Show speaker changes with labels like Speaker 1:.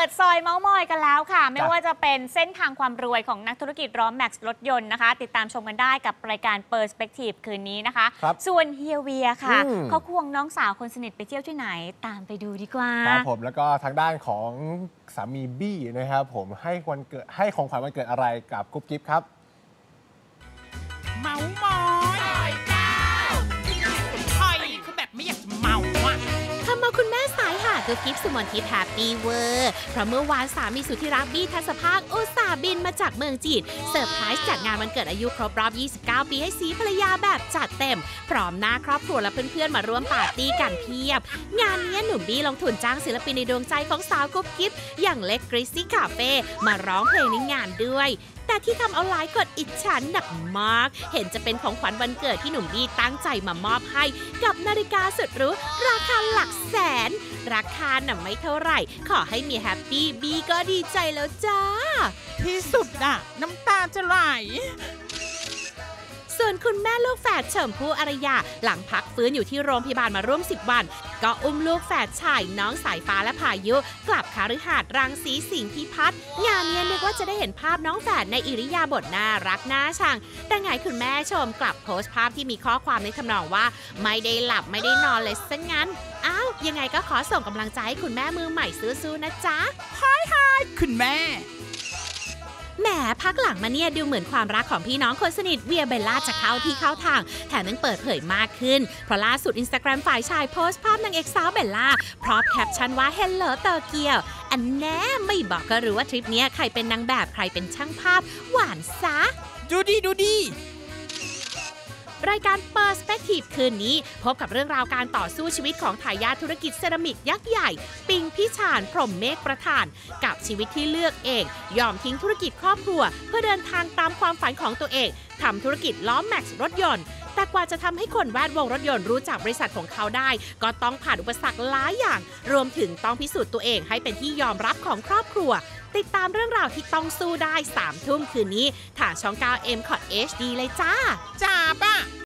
Speaker 1: ดซอยเม้ามอยกันแล้วค่ะไม่ว่าจะเป็นเส้นทางความรวยของนักธุรกิจล้อแม็กซ์รถยนต์นะคะติดตามชมกันได้กับรายการ Perspective คืนนี้นะคะส่วนเฮียเวียค่ะเขาควงน้องสาวคนสนิทไปเที่ยวที่ไหนตามไปดูดีกว่า
Speaker 2: ครับผมแล้วก็ทางด้านของสามีบี้นะครับผมให้ของขวัญวันเกิดอะไรกับกุ๊บกิ๊บครับ
Speaker 3: เมามอยใช่คือแบบไม่อยากจะเมาอ่ะ
Speaker 4: ทำมาคุณแม่สายหากุ๊บกิ๊บสุมนทิพย์แฮปปี้เวอร์เพราะเมื่อวานสามีสุดที่รักบี้ทัศภาคอุตส่าห์บินมาจากเมืองจีนเซอร์ไพรส์จากงานวันเกิดอายุครบรอบ 29 ปีให้สีภรรยาแบบจัดเต็มพร้อมหน้าครอบครัวและเพื่อนๆมาร่วมปาร์ตี้กันเพียบงานนี้หนุ่มบี้ลงทุนจ้างศิลปินในดวงใจของสาวกุ๊บกิ๊บอย่างเล็กกริซซี่คาเฟ่มาร้องเพลงในงานด้วยแต่ที่ทำเอาหลายกดอิจฉาหนักมากเห็นจะเป็นของขวัญวันเกิดที่หนุ่มบี้ตั้งใจมามอบให้กับนาฬิกาสุดหรูราคาหลักแสนราคาน่ะไม่เท่าไหร่ขอให้เมียแฮปปี้บี้ก็ดีใจแล้วจ้า
Speaker 3: ที่สุดน่ะน้ำตาจะไหล
Speaker 4: ส่วนคุณแม่ลูกแฝดเฉิมพู่อารยาหลังพักฟื้นอยู่ที่โรงพยาบาลมาร่วม10 วันก็อุ้มลูกแฝดชายน้องสายฟ้าและพายุกลับคฤหาสน์รังสีสิงห์พิพัฒน์งานนี้นึกว่าจะได้เห็นภาพน้องแฝดในอิริยาบถน่ารักน่าชังแต่ไงคุณแม่ชมกลับโพสต์ภาพที่มีข้อความในทำนองว่าไม่ได้หลับไม่ได้นอนเลยซะงั้นอ้าวยังไงก็ขอส่งกำลังใจให้คุณแม่มือใหม่สู้ๆนะจ๊ะ
Speaker 3: ฮายคุณแม่
Speaker 4: แหมพักหลังมาเนี่ยดูเหมือนความรักของพี่น้องคนสนิทเวียเบลล่าจะเข้าที่เข้าทางแถมยังเปิดเผยมากขึ้นเพราะล่าสุด Instagram ฝ่ายชายโพสต์ภาพนางเอกสาวเบลล่าพร้อมแคปชั่นว่า Hello โตเกียวอันแน่ไม่บอกก็รู้ว่าทริปนี้ใครเป็นนางแบบใครเป็นช่างภาพหวานซะ
Speaker 3: ดูดี
Speaker 4: รายการ Perspective คืนนี้พบกับเรื่องราวการต่อสู้ชีวิตของทายาทธุรกิจเซรามิกยักษ์ใหญ่ปิงพี่ชาญพรหมเมฆประธานกับชีวิตที่เลือกเองยอมทิ้งธุรกิจครอบครัวเพื่อเดินทางตามความฝันของตัวเองทำธุรกิจล้อแม็กซ์รถยนต์แต่กว่าจะทำให้คนแวดวงรถยนต์รู้จักบริษัทของเขาได้ก็ต้องผ่านอุปสรรคหลายอย่างรวมถึงต้องพิสูจน์ตัวเองให้เป็นที่ยอมรับของครอบครัวติดตามเรื่องราวที่ต้องสู้ได้3 ทุ่มคืนนี้ทางช่อง 9 M Cod HD เลยจ้า
Speaker 3: ป่ะ